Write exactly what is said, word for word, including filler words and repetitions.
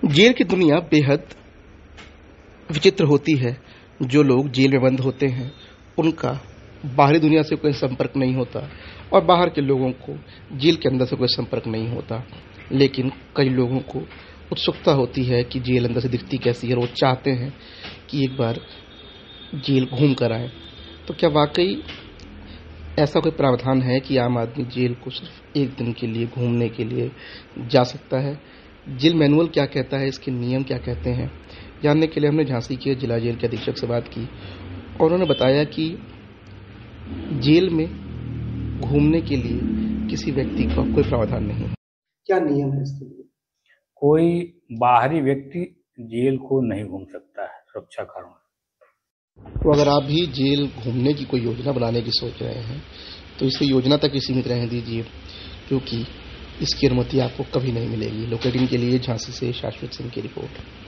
Jail की दुनिया बेहद विचित्र होती है। जो लोग जेल में बंद होते हैं उनका बाहरी दुनिया से कोई संपर्क नहीं होता और बाहर के लोगों को जेल के अंदर से कोई संपर्क नहीं होता। लेकिन कई लोगों को उत्सुकता होती है कि जेल अंदर से दिखती कैसी है और वो चाहते हैं कि एक बार जेल घूम कर आए। तो क्या वाकई ऐसा कोई प्रावधान है कि आम आदमी जेल को सिर्फ एक दिन के लिए घूमने के लिए जा सकता है? जेल मैनुअल क्या कहता है, इसके नियम क्या कहते हैं, जानने के लिए हमने झांसी के जिला जेल के अधीक्षक से बात की और उन्होंने बताया कि जेल में घूमने के लिए किसी व्यक्ति का कोई प्रावधान नहीं है। क्या नियम है इसके लिए? कोई बाहरी व्यक्ति जेल को नहीं घूम सकता है सुरक्षा कारणों। तो अगर आप भी जेल घूमने की कोई योजना बनाने की सोच रहे हैं तो इसे योजना तक ही सीमित रहने दीजिए, क्योंकि इसकी अनुमति आपको कभी नहीं मिलेगी। लोकेटिंग के लिए झांसी से शाश्वत सिंह की रिपोर्ट।